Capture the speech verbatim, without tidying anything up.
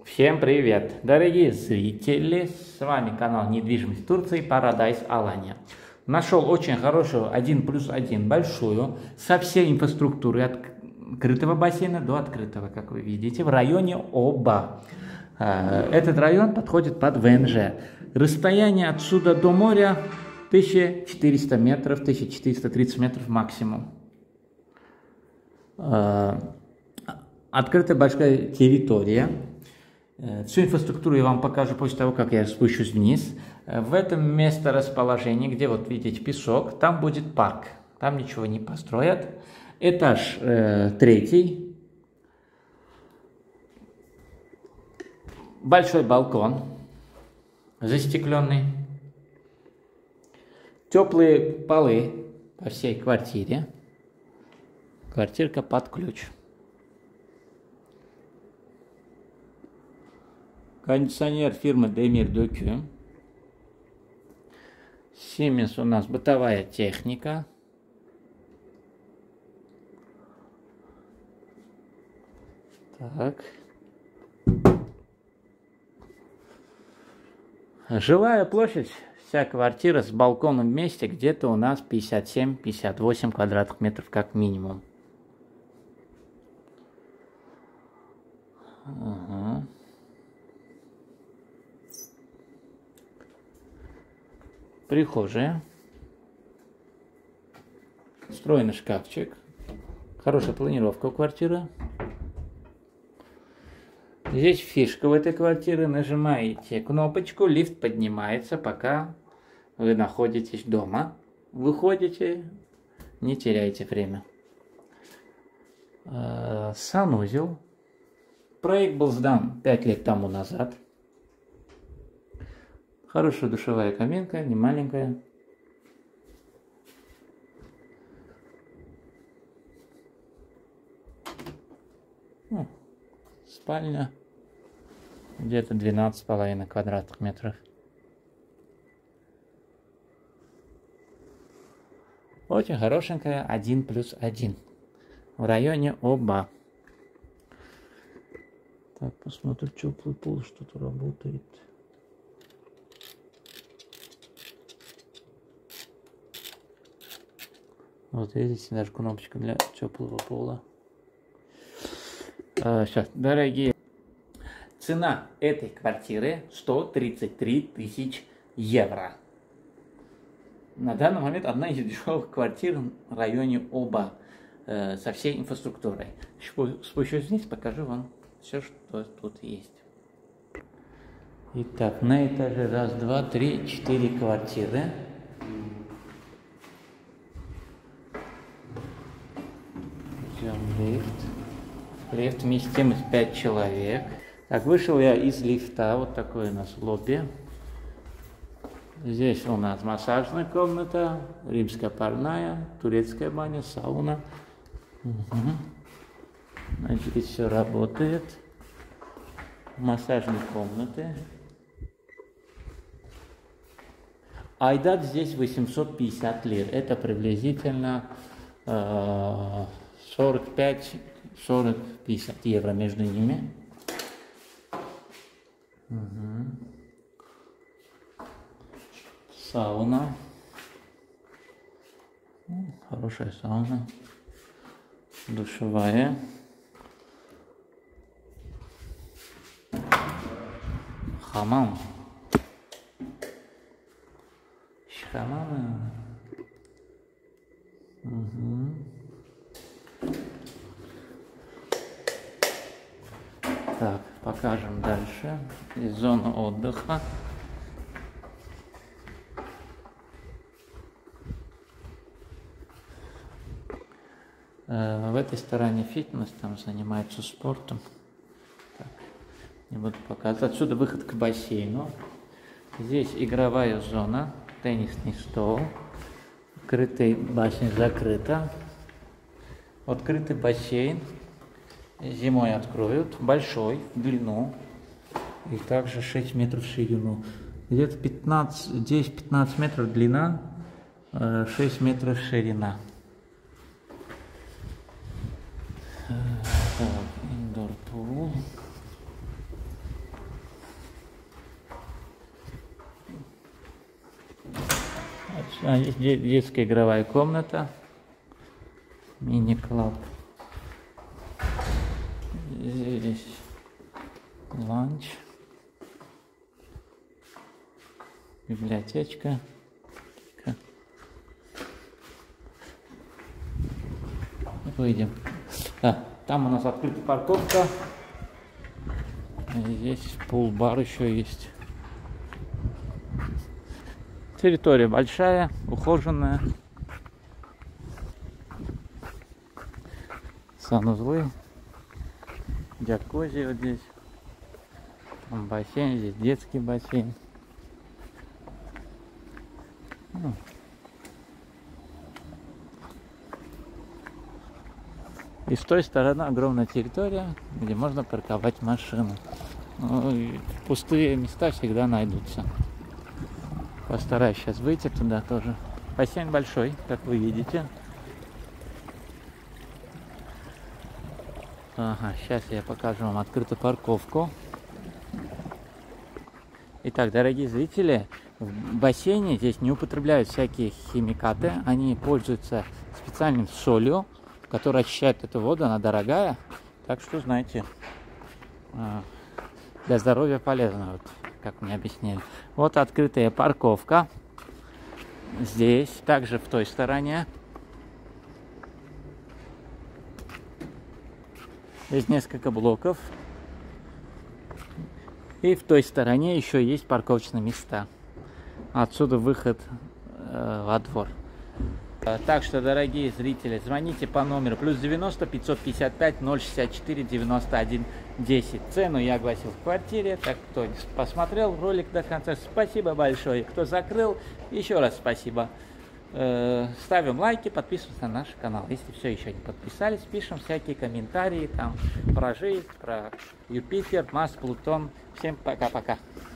Всем привет, дорогие зрители, с вами канал Недвижимость Турции Paradise Alanya. Нашел очень хорошую один плюс один, большую, со всей инфраструктурой от открытого бассейна до открытого, как вы видите, в районе Оба. Этот район подходит под ВНЖ. Расстояние отсюда до моря тысяча четыреста метров, тысяча четыреста тридцать метров максимум. Открытая большая территория. Всю инфраструктуру я вам покажу после того, как я спущусь вниз. В этом место расположения, где вот видите песок, там будет парк. Там ничего не построят. Этаж э, третий. Большой балкон, застекленный. Теплые полы по всей квартире. Квартирка под ключ. Кондиционер фирмы Demir Döküm. Siemens у нас бытовая техника. Так. Жилая площадь, вся квартира с балконом вместе где-то у нас пятьдесят семь — пятьдесят восемь квадратных метров как минимум. Ага. Прихожая. Встроенный шкафчик. Хорошая планировка у квартиры. Здесь фишка в этой квартире. Нажимаете кнопочку, лифт поднимается, пока вы находитесь дома. Выходите, не теряйте время. Санузел. Проект был сдан пять лет тому назад. Хорошая душевая кабинка, не маленькая. Ну, спальня. Где-то двенадцать с половиной квадратных метров. Очень хорошенькая один плюс один. В районе Оба. Так, посмотрю, теплый пол, что-то работает. Вот видите, даже кнопочка для теплого пола. А, сейчас, дорогие. Цена этой квартиры сто тридцать три тысячи евро. На данный момент одна из дешевых квартир в районе Оба. Э, со всей инфраструктурой. Спущусь вниз, покажу вам все, что тут есть. Итак, на этаже раз, два, три, четыре квартиры. Лифт. Лифт вместимость пять человек. Так, вышел я из лифта. Вот такой у нас лобби. Здесь у нас массажная комната, римская парная, турецкая баня, сауна. Угу. Значит, здесь все работает. Массажные комнаты. Айдат здесь восемьсот пятьдесят лир. Это приблизительно э сорок пять — сорок — пятьдесят евро между ними. Угу. Сауна. Хорошая сауна. Душевая. Хамам. Хамам. Угу. Так, покажем дальше. Здесь зона отдыха. Э, в этой стороне фитнес, там занимаются спортом. Так, не буду показывать. Отсюда выход к бассейну. Здесь игровая зона, теннисный стол. Открытый бассейн закрыто. Открытый бассейн. Зимой откроют, большой, в длину, и также шесть метров в ширину. Где-то десять-пятнадцать метров длина, шесть метров ширина. Так, indoor pool. А, здесь де- детская игровая комната. Мини-клаб. Здесь ланч. Библиотечка. Выйдем. А, там у нас открыта парковка. И здесь пул-бар еще есть. Территория большая, ухоженная. Санузлы. Джакузи вот здесь. Там бассейн, здесь детский бассейн. Ну. И с той стороны огромная территория, где можно парковать машину. Ну, и пустые места всегда найдутся. Постараюсь сейчас выйти туда тоже. Бассейн большой, как вы видите. Ага, сейчас я покажу вам открытую парковку. Итак, дорогие зрители, в бассейне здесь не употребляют всякие химикаты. Они пользуются специальным солью, которая очищает эту воду. Она дорогая. Так что, знаете, для здоровья полезно, вот, как мне объяснили. Вот открытая парковка. Здесь, также в той стороне. Здесь несколько блоков. И в той стороне еще есть парковочные места. Отсюда выход э, во двор. Так что, дорогие зрители, звоните по номеру плюс девяносто пятьсот пятьдесят пять ноль шестьдесят четыре девяносто один десять. Цену я огласил в квартире. Так, кто посмотрел ролик до конца, спасибо большое. Кто закрыл, еще раз спасибо. Ставим лайки, подписываемся на наш канал. Если все еще не подписались, пишем всякие комментарии там про жизнь, про Юпитер, Марс, Плутон. Всем пока-пока.